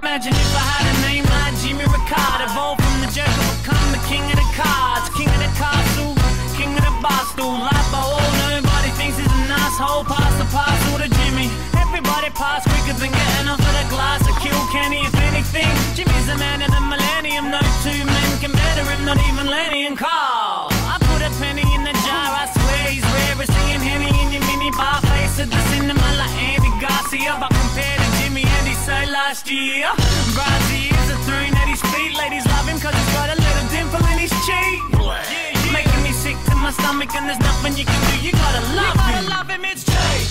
Imagine if I had a name like Jimmy Ricard, evolved from the joker, become the king of the cards, king of the castle, king of the bar stool. Like by all, nobody thinks he's an asshole. Pass the parcel to Jimmy. Everybody pass quicker than getting off of the glass. A kill Kenny, if anything. Jimmy's the man of the millennium. No two men can better him, not even Lenny and Carl. I put a penny in the jar, I swear he's rare as seeing Henny in your mini bar. Face at the cinema like Andy Garcia, but compared to Jimmy and he so last year. Brazzy is a throne at his feet. Ladies love him cause he's got a little dimple in his cheek. Making me sick to my stomach and there's nothing you can do. You gotta love him, it's true.